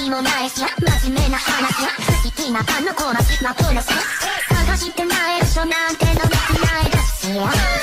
気もないし真面目な話や好きなあの子のまくらさ探してない場所なんてのめくないだし